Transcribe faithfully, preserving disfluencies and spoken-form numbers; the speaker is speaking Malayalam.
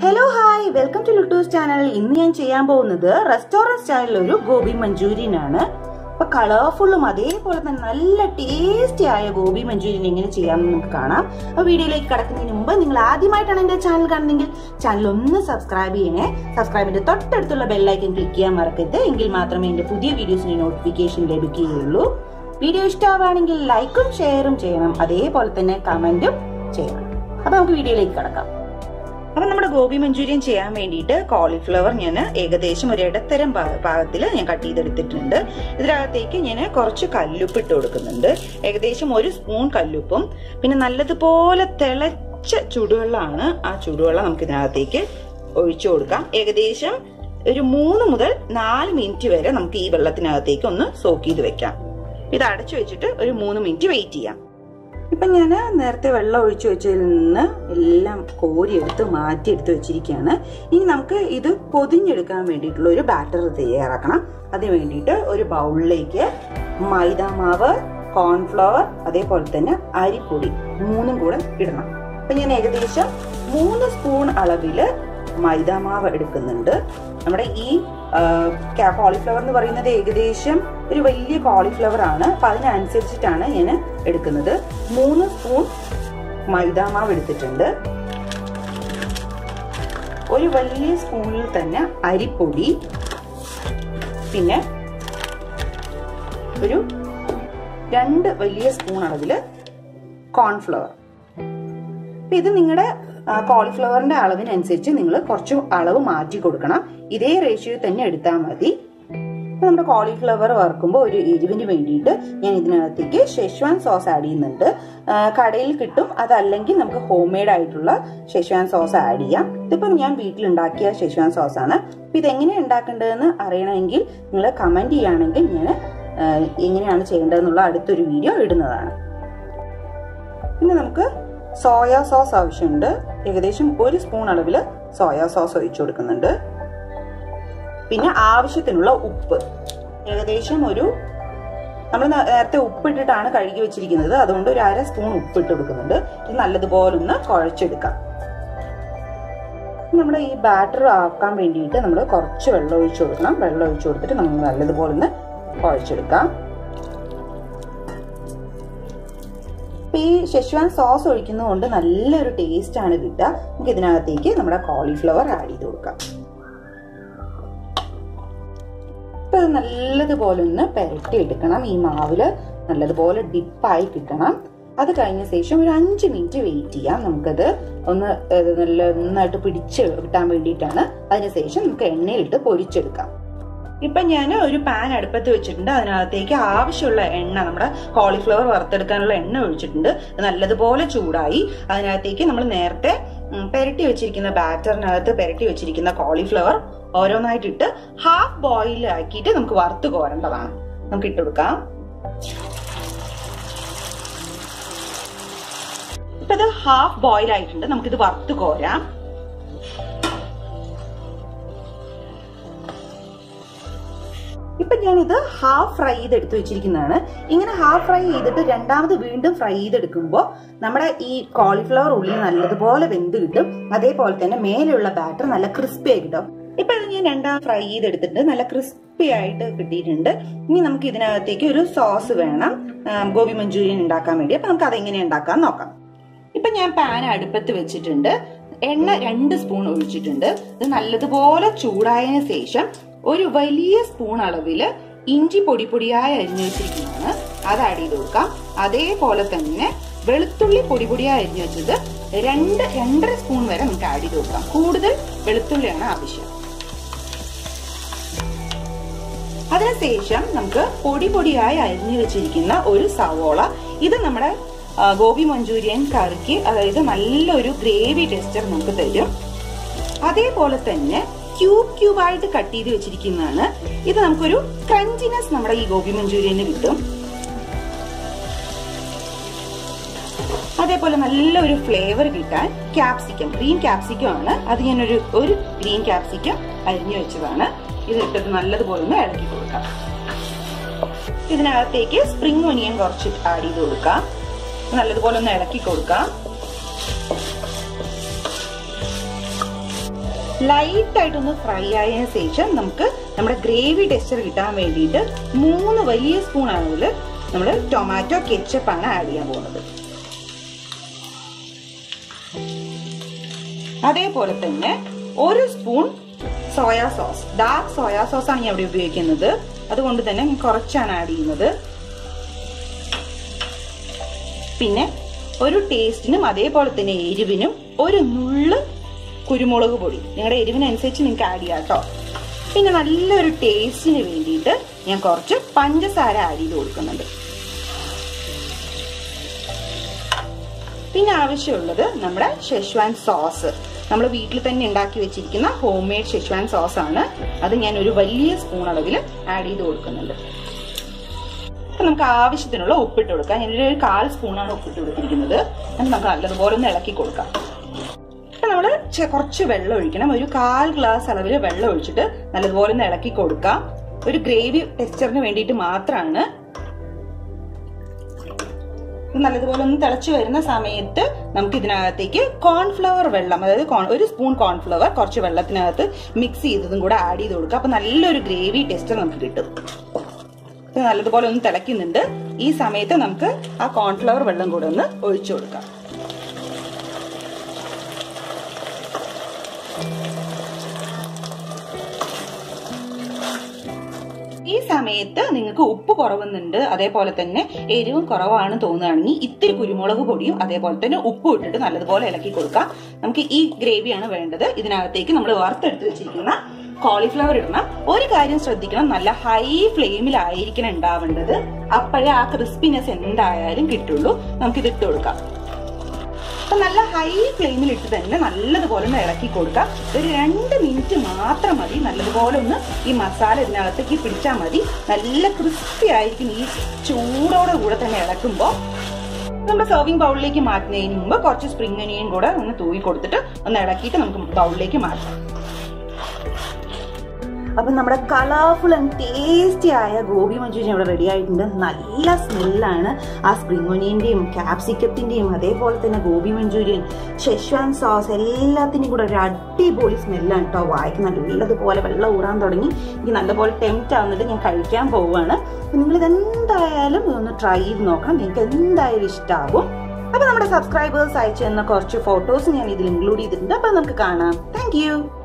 Hello, hi, welcome to Lutu's channel. ഇന്ന് ഞാൻ ചെയ്യാൻ പോകുന്നത് റെസ്റ്റോറന്റ് സ്റ്റൈലിൽ ഒരു ഗോബി മഞ്ചൂരിയൻ ആണ്. അപ്പോൾ കളർഫുള്ളും അതേപോലെ തന്നെ നല്ല ടേസ്റ്റി ആയ ഗോബി മഞ്ചൂരിയൻ എങ്ങനെ ചെയ്യാമെന്ന് നമുക്ക് കാണാം. അപ്പോൾ വീഡിയോയിലേക്ക് കടക്കുന്നതിന് മുമ്പ് നിങ്ങൾ ആദ്യമായിട്ടാണ് എൻ്റെ ചാനൽ കാണുന്നതെങ്കിൽ ചാനൽ ഒന്ന് സബ്സ്ക്രൈബ് ചെയ്യണേ. സബ്സ്ക്രൈബിന്റെ തൊട്ടടുത്തുള്ള ബെൽ ഐക്കൺ ക്ലിക്ക് ചെയ്യാൻ മറക്കരുത്. എങ്കിൽ മാത്രമേ എൻ്റെ പുതിയ വീഡിയോസിന്റെ നോട്ടിഫിക്കേഷൻ ലഭിക്കുകയുള്ളൂ. വീഡിയോ ഇഷ്ടമാവുകയാണെങ്കിൽ ലൈക്കും ഷെയറും ചെയ്യണം. അതേപോലെ തന്നെ കമന്റും ചെയ്യണം. അപ്പോൾ നമുക്ക് വീഡിയോയിലേക്ക് കടക്കാം. അപ്പം നമ്മുടെ ഗോബി മഞ്ചൂരിയൻ ചെയ്യാൻ വേണ്ടിയിട്ട് കോളിഫ്ലവർ ഞാൻ ഏകദേശം ഒരു ഇടത്തരം പാകത്തിൽ ഞാൻ കട്ട് ചെയ്തെടുത്തിട്ടുണ്ട്. ഇതിനകത്തേക്ക് ഞാൻ കുറച്ച് കല്ലുപ്പ് ഇട്ട് കൊടുക്കുന്നുണ്ട്. ഏകദേശം ഒരു സ്പൂൺ കല്ലുപ്പും പിന്നെ നല്ലതുപോലെ തിളച്ച ചൂടുവെള്ളമാണ്. ആ ചൂടുവെള്ളം നമുക്ക് ഇതിനകത്തേക്ക് ഒഴിച്ചു കൊടുക്കാം. ഏകദേശം ഒരു മൂന്ന് മുതൽ നാല് മിനിറ്റ് വരെ നമുക്ക് ഈ വെള്ളത്തിനകത്തേക്ക് ഒന്ന് സോക്ക് ചെയ്ത് വെക്കാം. ഇത് അടച്ചു വെച്ചിട്ട് ഒരു മൂന്ന് മിനിറ്റ് വെയിറ്റ് ചെയ്യാം. ഇപ്പം ഞാൻ നേരത്തെ വെള്ളം ഒഴിച്ചു വെച്ചതിൽ നിന്ന് എല്ലാം കോരിയെടുത്ത് മാറ്റിയെടുത്ത് വെച്ചിരിക്കുകയാണ്. ഇനി നമുക്ക് ഇത് പൊതിഞ്ഞെടുക്കാൻ വേണ്ടിയിട്ടുള്ള ഒരു ബാറ്റർ തയ്യാറാക്കണം. അതിന് വേണ്ടിയിട്ട് ഒരു ബൗളിലേക്ക് മൈദാമാവ്, കോൺഫ്ലവർ, അതേപോലെ തന്നെ അരിപ്പൊടി മൂന്നും കൂടെ ഇടണം. അപ്പം ഞാൻ ഏകദേശം മൂന്ന് സ്പൂൺ അളവില് മൈദാമാവ് എടുക്കുന്നുണ്ട്. നമ്മുടെ ഈ കോളിഫ്ലവർ എന്ന് പറയുന്നത് ഏകദേശം ഒരു വലിയ കോളിഫ്ലവർ ആണ്. അപ്പൊ അതിനനുസരിച്ചിട്ടാണ് ഞാൻ എടുക്കുന്നത്. മൂന്ന് സ്പൂൺ മൈദാമാവ് എടുത്തിട്ടുണ്ട്. ഒരു വലിയ സ്പൂണിൽ തന്നെ അരിപ്പൊടി, പിന്നെ ഒരു രണ്ട് വലിയ സ്പൂൺ അളവില് കോൺഫ്ലവർ. ഇത് നിങ്ങളുടെ കോളിഫ്ലവറിന്റെ അളവിനനുസരിച്ച് നിങ്ങൾ കുറച്ച് അളവ് മാറ്റി കൊടുക്കണം. ഇതേ റേഷ്യോ തന്നെ എടുത്താൽ മതി. നമ്മുടെ കോളിഫ്ലവർ വറുക്കുമ്പോൾ ഒരു എരിവിന് വേണ്ടിയിട്ട് ഞാൻ ഇതിനകത്തേക്ക് ഷെസ്വാൻ സോസ് ആഡ് ചെയ്യുന്നുണ്ട്. കടയിൽ കിട്ടും, അതല്ലെങ്കിൽ നമുക്ക് ഹോം മെയ്ഡ് ആയിട്ടുള്ള ഷെസ്വാൻ സോസ് ആഡ് ചെയ്യാം. ഇതിപ്പം ഞാൻ വീട്ടിലുണ്ടാക്കിയ ഷെസ്വാൻ സോസ് ആണ്. അപ്പൊ ഇതെങ്ങനെയാണ് ഉണ്ടാക്കേണ്ടതെന്ന് അറിയണമെങ്കിൽ നിങ്ങൾ കമന്റ് ചെയ്യുകയാണെങ്കിൽ ഞാൻ എങ്ങനെയാണ് ചെയ്യേണ്ടതെന്നുള്ള അടുത്തൊരു വീഡിയോ ഇടുന്നതാണ്. പിന്നെ നമുക്ക് സോയ സോസ് ആവശ്യമുണ്ട്. ഏകദേശം ഒരു സ്പൂൺ അളവിൽ സോയ സോസ് ഒഴിച്ചു കൊടുക്കുന്നുണ്ട്. പിന്നെ ആവശ്യത്തിനുള്ള ഉപ്പ്, ഏകദേശം ഒരു നമ്മൾ നേരത്തെ ഉപ്പിട്ടിട്ടാണ് കഴുകി വെച്ചിരിക്കുന്നത്, അതുകൊണ്ട് ഒരു അര സ്പൂൺ ഉപ്പിട്ട് കൊടുക്കുന്നുണ്ട്. ഇത് നല്ലതുപോലെ ഒന്ന് കുഴച്ചെടുക്കാം. നമ്മുടെ ഈ ബാറ്റർ ആക്കാൻ വേണ്ടിയിട്ട് നമ്മൾ കുറച്ച് വെള്ളം ഒഴിച്ചു കൊടുക്കണം. വെള്ളം ഒഴിച്ചു കൊടുത്തിട്ട് നമ്മൾ നല്ലതുപോലെ ഒന്ന് കുഴച്ചെടുക്കാം. ഈ ഷെസ്വാൻ സോസ് ഒഴിക്കുന്നത് കൊണ്ട് നല്ലൊരു ടേസ്റ്റ് ആണ് കിട്ടുക. നമുക്ക് ഇതിനകത്തേക്ക് നമ്മുടെ കോളിഫ്ലവർ ആഡ് ചെയ്ത് കൊടുക്കാം. ഇപ്പൊ ഇത് നല്ലതുപോലെ ഒന്ന് പെരട്ടി എടുക്കണം. ഈ മാവില് നല്ലതുപോലെ ഡിപ്പായി കിട്ടണം. അത് കഴിഞ്ഞ ശേഷം ഒരു അഞ്ച് മിനിറ്റ് വെയിറ്റ് ചെയ്യാം. നമുക്കത് ഒന്ന് നല്ല നന്നായിട്ട് പിടിച്ച് കിട്ടാൻ വേണ്ടിയിട്ടാണ്. അതിനുശേഷം നമുക്ക് എണ്ണയിലിട്ട് പൊരിച്ചെടുക്കാം. ഇപ്പൊ ഞാൻ ഒരു പാൻ അടുപ്പത്ത് വെച്ചിട്ടുണ്ട്. അതിനകത്തേക്ക് ആവശ്യമുള്ള എണ്ണ, നമ്മുടെ കോളിഫ്ലവർ വറുത്തെടുക്കാനുള്ള എണ്ണ ഒഴിച്ചിട്ടുണ്ട്. നല്ലതുപോലെ ചൂടായി. അതിനകത്തേക്ക് നമ്മൾ നേരത്തെ പെരട്ടി വെച്ചിരിക്കുന്ന ബാറ്ററിനകത്ത് പെരട്ടി വെച്ചിരിക്കുന്ന കോളിഫ്ലവർ ഓരോന്നായിട്ടിട്ട് ഹാഫ് ബോയിൽ ആക്കിയിട്ട് നമുക്ക് വറുത്ത് കോരേണ്ടതാണ്. നമുക്ക് ഇട്ടുകൊടുക്കാം. ഇപ്പൊ ഇത് ഹാഫ് ബോയിൽ ആയിട്ടുണ്ട്. നമുക്കിത് വറുത്ത് കോരാം. ഇപ്പൊ ഞാനിത് ഹാഫ് ഫ്രൈ ചെയ്തെടുത്ത് വെച്ചിരിക്കുന്നതാണ്. ഇങ്ങനെ ഹാഫ് ഫ്രൈ ചെയ്തിട്ട് രണ്ടാമത് വീണ്ടും ഫ്രൈ ചെയ്തെടുക്കുമ്പോൾ നമ്മുടെ ഈ കോളിഫ്ലവർ ഉള്ളിൽ നല്ലതുപോലെ വെന്ത് കിട്ടും. അതേപോലെ തന്നെ മേലെയുള്ള ബാറ്റർ നല്ല ക്രിസ്പി ആയി കിട്ടും. ഇപ്പൊ ഇത് ഞാൻ രണ്ടാം ഫ്രൈ ചെയ്തെടുത്തിട്ട് നല്ല ക്രിസ്പി ആയിട്ട് കിട്ടിയിട്ടുണ്ട്. ഇനി നമുക്ക് ഇതിനകത്തേക്ക് ഒരു സോസ് വേണം ഗോബി മഞ്ചൂരിയൻ ഉണ്ടാക്കാൻ വേണ്ടി. അപ്പൊ നമുക്ക് അതെങ്ങനെ ഉണ്ടാക്കാൻ നോക്കാം. ഇപ്പൊ ഞാൻ പാൻ അടുപ്പത്ത് വെച്ചിട്ടുണ്ട്. എണ്ണ രണ്ട് സ്പൂൺ ഒഴിച്ചിട്ടുണ്ട്. ഇത് നല്ലതുപോലെ ചൂടായതിനു ശേഷം ഒരു വലിയ സ്പൂൺ അളവില് ഇഞ്ചി പൊടി പൊടിയായി അരിഞ്ഞു വെച്ചിരിക്കുന്നതാണ്, അത് ആഡ് ചെയ്ത് കൊടുക്കാം. അതേപോലെ തന്നെ വെളുത്തുള്ളി പൊടി പൊടിയായി അരിഞ്ഞു വെച്ചത് രണ്ട് രണ്ടര സ്പൂൺ വരെ നമുക്ക് ആഡ് ചെയ്ത് കൊടുക്കാം. കൂടുതൽ വെളുത്തുള്ളിയാണ് ആവശ്യം. അതിനുശേഷം നമുക്ക് പൊടി പൊടിയായി അരിഞ്ഞു വെച്ചിരിക്കുന്ന ഒരു സവോള, ഇത് നമ്മുടെ ഗോബി മഞ്ചൂരിയൻ കറിക്ക് അതായത് നല്ലൊരു ഗ്രേവി ടെക്സ്ചർ നമുക്ക് തരും. അതേപോലെ തന്നെ ക്യൂബ് ക്യൂബായിട്ട് കട്ട് ചെയ്ത് വെച്ചിരിക്കുന്നതാണ്. ഇത് നമുക്കൊരു ക്രഞ്ചിനെസ് നമ്മുടെ ഈ ഗോബി മഞ്ചൂരിയന് കിട്ടും. അതേപോലെ നല്ലൊരു ഫ്ലേവർ കിട്ടാൻ ക്യാപ്സിക്കം, ഗ്രീൻ ക്യാപ്സിക്കം ആണ്. അത് ഞാനൊരു ഒരു ഗ്രീൻ ക്യാപ്സിക്കം അരിഞ്ഞു വെച്ചതാണ്. ഇത് ഇട്ടിട്ട് നല്ലതുപോലെ ഒന്ന് ഇളക്കി കൊടുക്കാം. ഇതിനകത്തേക്ക് സ്പ്രിംഗ് ഒനിയൻ കുറച്ച് ആഡ് ചെയ്ത് കൊടുക്കാം. നല്ലതുപോലെ ഒന്ന് ഇളക്കി കൊടുക്കാം. ലൈറ്റ് ആയിട്ടൊന്ന് ഫ്രൈ ആയതിനു ശേഷം നമുക്ക് നമ്മുടെ ഗ്രേവി ടെക്സ്ചർ കിട്ടാൻ വേണ്ടിയിട്ട് മൂന്ന് വലിയ സ്പൂൺ അളവിൽ നമ്മൾ ടൊമാറ്റോ കെച്ചപ്പ് ആണ് ആഡ് ചെയ്യാൻ പോകുന്നത്. അതേപോലെ തന്നെ ഒരു spoon soya sauce, dark soya sauce ആണ് ഞാൻ ഇവിടെ ഉപയോഗിക്കുന്നത്. അതുകൊണ്ട് തന്നെ കുറച്ചാണ് ആഡ് ചെയ്യുന്നത്. പിന്നെ ഒരു ടേസ്റ്റിനും അതേപോലെ തന്നെ എരിവിനും ഒരു നുള്ള് കുരുമുളക് പൊടി നിങ്ങളുടെ എരിവിനനുസരിച്ച് നിങ്ങൾക്ക് ആഡ് ചെയ്യാം കേട്ടോ. പിന്നെ നല്ലൊരു ടേസ്റ്റിന് വേണ്ടിയിട്ട് ഞാൻ കുറച്ച് പഞ്ചസാര ആഡ് ചെയ്ത് കൊടുക്കുന്നുണ്ട്. പിന്നെ ആവശ്യമുള്ളത് നമ്മുടെ ഷെസ്വാൻ സോസ്, നമ്മൾ വീട്ടിൽ തന്നെ ഉണ്ടാക്കി വെച്ചിരിക്കുന്ന ഹോം മെയ്ഡ് ഷെസ്വാൻ സോസ് ആണ്. അത് ഞാൻ ഒരു വലിയ സ്പൂൺ അളവിൽ ആഡ് ചെയ്ത് കൊടുക്കുന്നുണ്ട്. അപ്പൊ നമുക്ക് ആവശ്യത്തിനുള്ള ഉപ്പിട്ട് കൊടുക്കാം. ഞാനൊരു ഒരു കാൽ സ്പൂണാണ് ഉപ്പിട്ട് കൊടുത്തിരിക്കുന്നത്. നമുക്ക് നല്ലതുപോലെ ഒന്ന് ഇളക്കി കൊടുക്കാം. നമ്മള് കുറച്ച് വെള്ളം ഒഴിക്കണം. ഒരു കാൽ ഗ്ലാസ് അളവിൽ വെള്ളം ഒഴിച്ചിട്ട് നല്ലതുപോലെ ഒന്ന് ഇളക്കി കൊടുക്കാം. ഒരു ഗ്രേവി ടെക്സ്ചറിന് വേണ്ടിയിട്ട് മാത്രമാണ്. നല്ലതുപോലെ ഒന്ന് തിളച്ചു വരുന്ന സമയത്ത് നമുക്ക് ഇതിനകത്തേക്ക് കോൺഫ്ലവർ വെള്ളം, അതായത് ഒരു സ്പൂൺ കോൺഫ്ലവർ കുറച്ച് വെള്ളത്തിനകത്ത് മിക്സ് ചെയ്തതും കൂടെ ആഡ് ചെയ്ത് കൊടുക്കുക. അപ്പൊ നല്ലൊരു ഗ്രേവി ടെക്സ്ചർ നമുക്ക് കിട്ടും. നല്ലതുപോലെ ഒന്ന് തിളയ്ക്കുന്നുണ്ട്. ഈ സമയത്ത് നമുക്ക് ആ കോൺഫ്ലവർ വെള്ളം കൂടെ ഒന്ന് ഒഴിച്ചു കൊടുക്കാം. ഈ സമയത്ത് നിങ്ങൾക്ക് ഉപ്പ് കുറവുന്നുണ്ട്, അതേപോലെ തന്നെ എരിവും കുറവാണ് തോന്നുകയാണെങ്കിൽ ഇത്തിരി കുരുമുളക് പൊടിയും അതേപോലെ തന്നെ ഉപ്പും ഇട്ടിട്ട് നല്ലതുപോലെ ഇളക്കി കൊടുക്കാം. നമുക്ക് ഈ ഗ്രേവിയാണ് വേണ്ടത്. ഇതിനകത്തേക്ക് നമ്മൾ വറുത്തെടുത്ത് വെച്ചിരിക്കുന്ന കോളിഫ്ലവർ ഇടണം. ഒരു കാര്യം ശ്രദ്ധിക്കണം, നല്ല ഹൈ ഫ്ലെയിമിലായിരിക്കണം ഉണ്ടാവേണ്ടത്. അപ്പോഴേ ആ ക്രിസ്പിനെസ് എന്തായാലും കിട്ടുള്ളൂ. നമുക്കിത് ഇട്ട് കൊടുക്കാം. അപ്പൊ നല്ല ഹൈ ഫ്ലെയിമിൽ ഇട്ട് തന്നെ നല്ലതുപോലെ ഒന്ന് ഇളക്കി കൊടുക്കാം. ഒരു രണ്ട് മിനിറ്റ് മാത്രം മതി. നല്ലതുപോലെ ഒന്ന് ഈ മസാല ഇതിനകത്തേക്ക് പിടിച്ചാൽ മതി. നല്ല ക്രിസ്പി ആയിരിക്കും ഈ ചൂടോടെ കൂടെ തന്നെ ഇളക്കുമ്പോൾ. നമ്മുടെ സെർവിംഗ് ബൗളിലേക്ക് മാറ്റുന്നതിന് മുമ്പ് കുറച്ച് സ്പ്രിംഗ് ഒനിയൻ കൂടെ ഒന്ന് തൂവി കൊടുത്തിട്ട് ഒന്ന് ഇളക്കിയിട്ട് നമുക്ക് ബൗളിലേക്ക് മാറ്റാം. അപ്പൊ നമ്മുടെ കളർഫുൾ ആൻഡ് ടേസ്റ്റി ആയ ഗോബി മഞ്ചൂരിയൻ ഇവിടെ റെഡി ആയിട്ടുണ്ട്. നല്ല സ്മെല്ലാണ് ആ സ്പ്രിംഗ് ഒനിയന്റെയും ക്യാപ്സിക്കത്തിന്റെയും അതേപോലെ തന്നെ ഗോബി മഞ്ചൂരിയൻ ഷെസ്വാൻ സോസ് എല്ലാത്തിനും കൂടെ ഒരു അടിപൊളി സ്മെല്ലാണ് കേട്ടോ. വായിക്ക് നല്ലതുപോലെ വെള്ളം ഊറാൻ തുടങ്ങി. എനിക്ക് നല്ലപോലെ ടെംപ്റ്റ് ആവുന്നിട്ട് ഞാൻ കഴിക്കാൻ പോവുകയാണ്. നിങ്ങൾ ഇതെന്തായാലും ഇതൊന്ന് ട്രൈ ചെയ്ത് നോക്കണം. നിങ്ങൾക്ക് എന്തായാലും ഇഷ്ടമാകും. അപ്പൊ നമ്മുടെ സബ്സ്ക്രൈബേഴ്സ് അയച്ചു തന്ന കുറച്ച് ഫോട്ടോസ് ഞാൻ ഇതിൽ ഇൻക്ലൂഡ് ചെയ്തിട്ടുണ്ട്. അപ്പൊ നമുക്ക് കാണാം. താങ്ക്